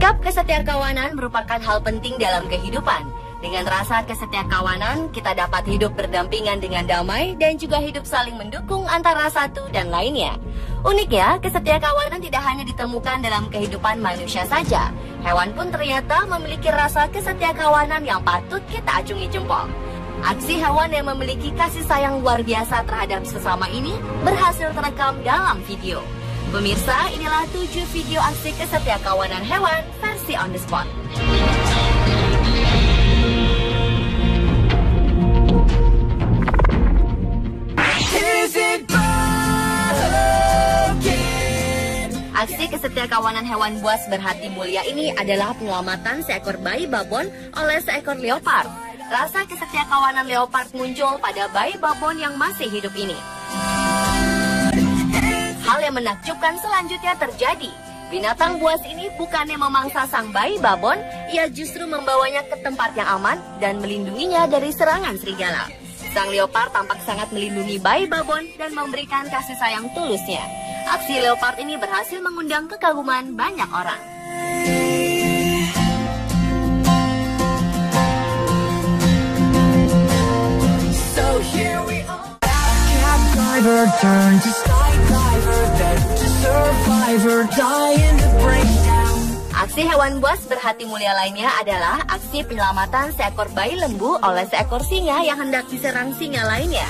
Sikap kesetiakawanan merupakan hal penting dalam kehidupan. Dengan rasa kesetiakawanan, kita dapat hidup berdampingan dengan damai dan juga hidup saling mendukung antara satu dan lainnya. Uniknya, kesetiakawanan tidak hanya ditemukan dalam kehidupan manusia saja. Hewan pun ternyata memiliki rasa kesetiakawanan yang patut kita acungi jempol. Aksi hewan yang memiliki kasih sayang luar biasa terhadap sesama ini berhasil terekam dalam video. Pemirsa, inilah 7 video aksi kesetiakawanan hewan versi on the spot. Aksi kesetiakawanan hewan buas berhati mulia ini adalah penyelamatan seekor bayi babon oleh seekor leopard. Rasa kesetiakawanan leopard muncul pada bayi babon yang masih hidup ini. Hal yang menakjubkan selanjutnya terjadi. Binatang buas ini bukannya memangsa sang bayi babon, ia justru membawanya ke tempat yang aman dan melindunginya dari serangan serigala. Sang leopard tampak sangat melindungi bayi babon dan memberikan kasih sayang tulusnya. Aksi leopard ini berhasil mengundang kekaguman banyak orang. Aksi hewan buas berhati mulia lainnya adalah aksi penyelamatan seekor bayi lembu oleh seekor singa yang hendak diserang singa lainnya.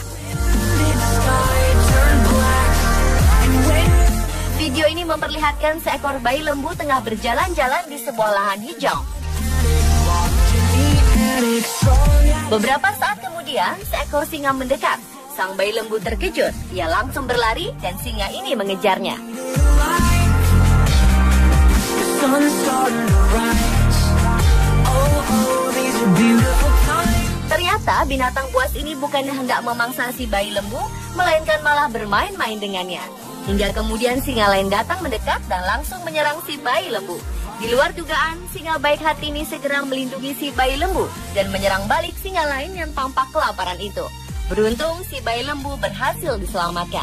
Video ini memperlihatkan seekor bayi lembu tengah berjalan-jalan di sebuah lahan hijau. Beberapa saat kemudian, seekor singa mendekat. Sang bayi lembu terkejut, ia langsung berlari dan singa ini mengejarnya. Ternyata binatang buas ini bukannya hendak memangsa si bayi lembu, melainkan malah bermain-main dengannya. Hingga kemudian singa lain datang mendekat dan langsung menyerang si bayi lembu. Di luar dugaan, singa baik hati ini segera melindungi si bayi lembu dan menyerang balik singa lain yang tampak kelaparan itu. Beruntung si bayi lembu berhasil diselamatkan.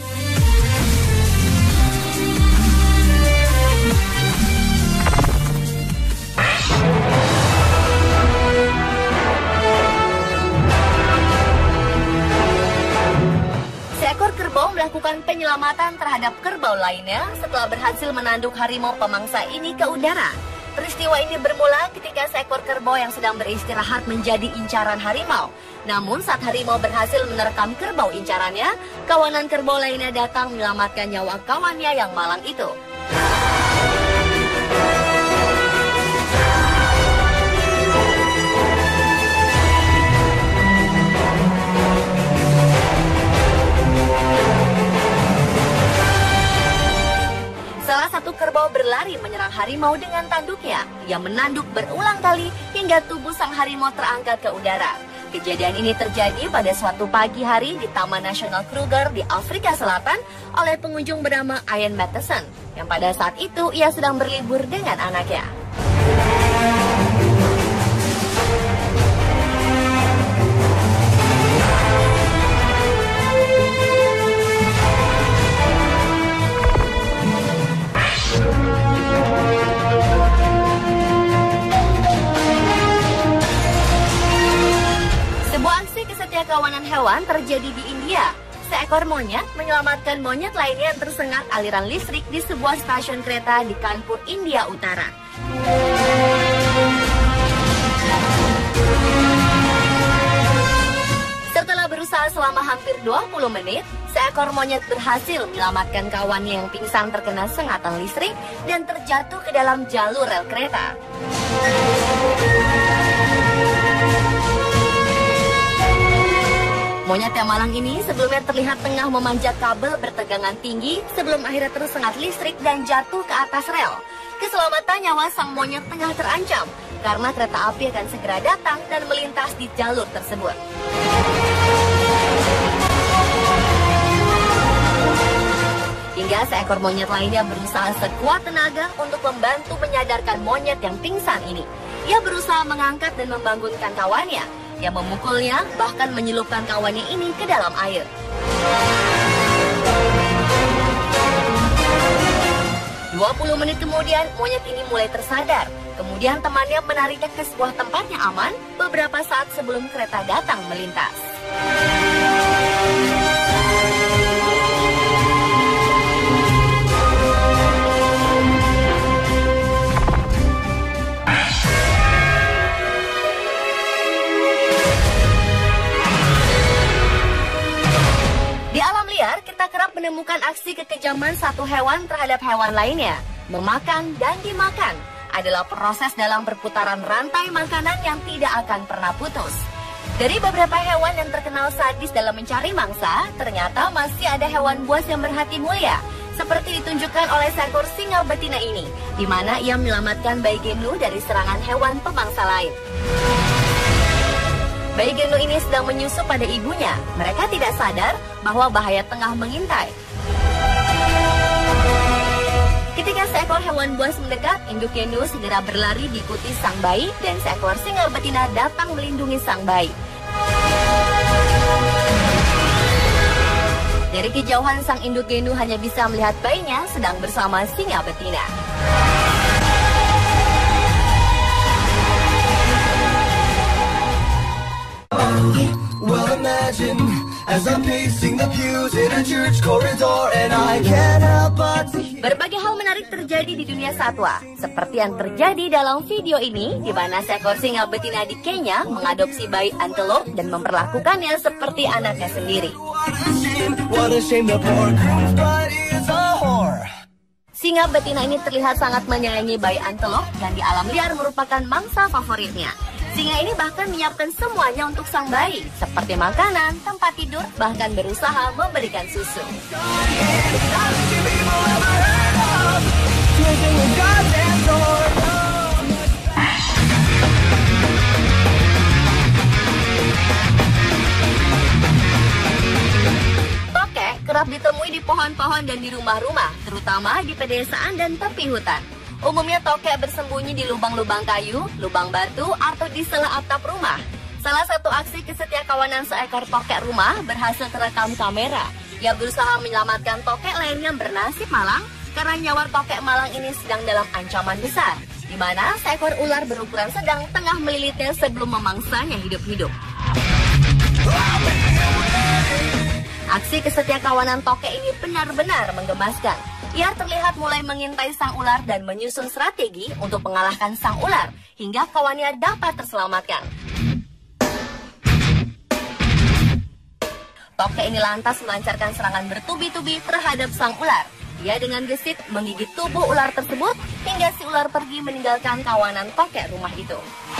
Seekor kerbau melakukan penyelamatan terhadap kerbau lainnya setelah berhasil menanduk harimau pemangsa ini ke udara. Peristiwa ini bermula ketika seekor kerbau yang sedang beristirahat menjadi incaran harimau. Namun saat harimau berhasil menerkam kerbau incarannya, kawanan kerbau lainnya datang menyelamatkan nyawa kawannya yang malang itu. Salah satu kerbau berlari menyerang harimau dengan tanduknya. Ia menanduk berulang kali hingga tubuh sang harimau terangkat ke udara. Kejadian ini terjadi pada suatu pagi hari di Taman Nasional Kruger di Afrika Selatan oleh pengunjung bernama Ian Matheson, yang pada saat itu ia sedang berlibur dengan anaknya. Kawanan hewan terjadi di India. Seekor monyet menyelamatkan monyet lainnya yang tersengat aliran listrik di sebuah stasiun kereta di Kanpur, India Utara. Setelah berusaha selama hampir 20 menit, seekor monyet berhasil menyelamatkan kawannya yang pingsan terkena sengatan listrik dan terjatuh ke dalam jalur rel kereta. Monyet yang malang ini sebelumnya terlihat tengah memanjat kabel bertegangan tinggi sebelum akhirnya tersengat listrik dan jatuh ke atas rel. Keselamatan nyawa sang monyet tengah terancam karena kereta api akan segera datang dan melintas di jalur tersebut. Hingga seekor monyet lainnya berusaha sekuat tenaga untuk membantu menyadarkan monyet yang pingsan ini. Ia berusaha mengangkat dan membangunkan kawannya, yang memukulnya bahkan menyelupkan kawannya ini ke dalam air. 20 menit kemudian, monyet ini mulai tersadar. Kemudian temannya menariknya ke sebuah tempat yang aman beberapa saat sebelum kereta datang melintas. Di alam liar, kita kerap menemukan aksi kekejaman satu hewan terhadap hewan lainnya. Memakan dan dimakan adalah proses dalam perputaran rantai makanan yang tidak akan pernah putus. Dari beberapa hewan yang terkenal sadis dalam mencari mangsa, ternyata masih ada hewan buas yang berhati mulia. Seperti ditunjukkan oleh seekor singa betina ini, di mana ia menyelamatkan bayi Genu dari serangan hewan pemangsa lain. Bayi Genu ini sedang menyusu pada ibunya. Mereka tidak sadar bahwa bahaya tengah mengintai. Ketika seekor hewan buas mendekat, induk Genu segera berlari diikuti sang bayi dan seekor singa betina datang melindungi sang bayi. Dari kejauhan sang induk Genu hanya bisa melihat bayinya sedang bersama singa betina. Well, imagine as I'm pacing the pews in a church corridor and I can't help but to hear. Berbagai hal menarik terjadi di dunia satwa, seperti yang terjadi dalam video ini, di mana seekor singa betina di Kenya mengadopsi bayi antelope dan memperlakukannya seperti anaknya sendiri. What a shame the poor groom's bride is a whore. Singa betina ini terlihat sangat menyayangi bayi antelope dan di alam liar merupakan mangsa favoritnya. Singa ini bahkan menyiapkan semuanya untuk sang bayi, seperti makanan, tempat tidur, bahkan berusaha memberikan susu. Tokek kerap ditemui di pohon-pohon dan di rumah-rumah, terutama di pedesaan dan tepi hutan. Umumnya tokek bersembunyi di lubang-lubang kayu, lubang batu, atau di sela atap rumah. Salah satu aksi kesetiakawanan seekor tokek rumah berhasil terekam kamera. Ia berusaha menyelamatkan tokek lainnya bernasib malang karena nyawa tokek malang ini sedang dalam ancaman besar, di mana seekor ular berukuran sedang tengah melilitnya sebelum memangsanya hidup-hidup. Aksi kesetiakawanan tokek ini benar-benar menggemaskan. Ia terlihat mulai mengintai sang ular dan menyusun strategi untuk mengalahkan sang ular hingga kawannya dapat terselamatkan. Tokek ini lantas melancarkan serangan bertubi-tubi terhadap sang ular. Ia dengan gesit menggigit tubuh ular tersebut hingga si ular pergi meninggalkan kawanan tokek rumah itu.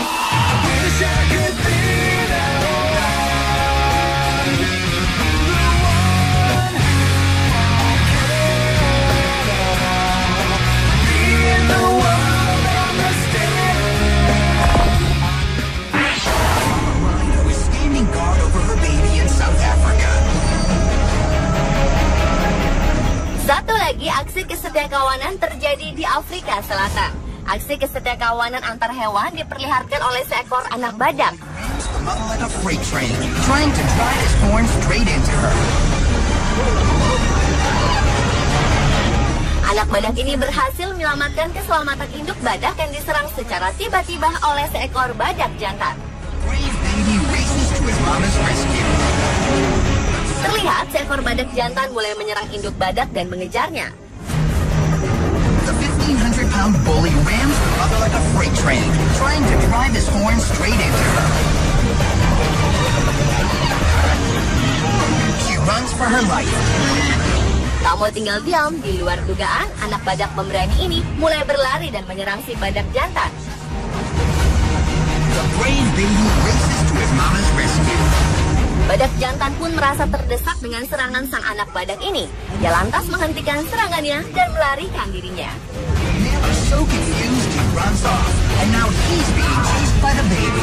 Satu lagi aksi kesetiakawanan terjadi di Afrika Selatan. Aksi kesetiakawanan antar hewan diperlihatkan oleh seekor anak badak. Anak badak ini berhasil menyelamatkan keselamatan induk badak yang diserang secara tiba-tiba oleh seekor badak jantan. Terlihat seekor badak jantan mulai menyerang induk badak dan mengejarnya. The 1,500-pound bully rams the mother like a freight train, trying to drive his horn straight into her. She runs for her life. Tak mau tinggal diam, di luar dugaan, anak badak pemberani ini mulai berlari dan menyerang si badak jantan. The brave baby races to his mama's rescue. Badak jantan pun merasa terdesak dengan serangan sang anak badak ini. Dia lantas menghentikan serangannya dan melarikan dirinya. Male is so confused he runs off, and now he's being chased by the baby.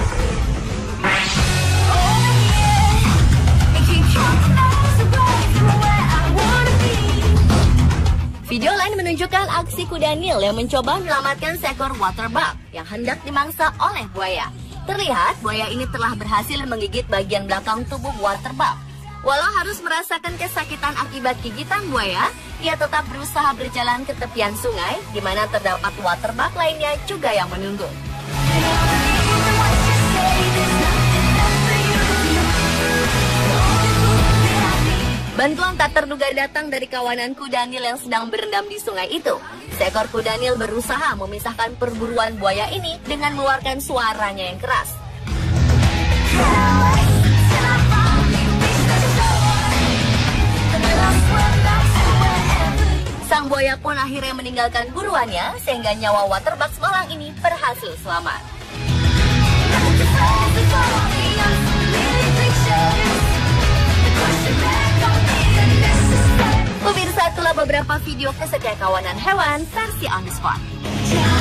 Video lain menunjukkan aksi kuda Nil yang mencoba menyelamatkan seekor waterbug yang hendak dimangsa oleh buaya. Terlihat buaya ini telah berhasil menggigit bagian belakang tubuh waterbug. Walau harus merasakan kesakitan akibat gigitan buaya, ia tetap berusaha berjalan ke tepian sungai, di mana terdapat waterbuck lainnya juga yang menunggu. Bantuan tak terduga datang dari kawanan kudanil yang sedang berendam di sungai itu. Seekor kudanil berusaha memisahkan perburuan buaya ini dengan mengeluarkan suaranya yang keras. Sang buaya pun akhirnya meninggalkan buruannya, sehingga nyawa waterbuck semalang ini berhasil selamat. Pemirsa, itulah beberapa video kesetia kawanan hewan versi on the spot.